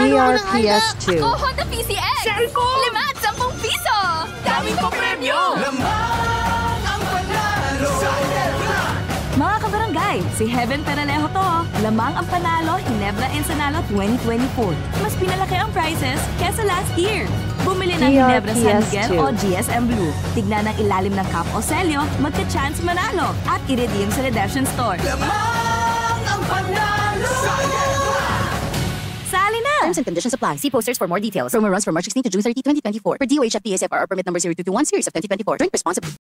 DRPS 2. Ako, Honda PCX! Share ko! 5 at 10 piso! Daming ko premyo! Lamang ang panalo sa Ginebra! Mga kabarangay, si Heaven Peralejo to. Lamang ang panalo, Ginebra Instanalo 2024. Mas pinalaki ang prizes kesa last year. Bumili ng Ginebra San Miguel o GSM Blue. Tignan ang ilalim ng cup o selyo, magka-chance manalo at i-redeem sa redemption store. Lamang ang panalo sa Ginebra! Sali na! Terms and conditions apply. See posters for more details. Promo runs from March 16 to June 30, 2024. For DOHF PSFR permit number 0221 series of 2024. Drink responsibly.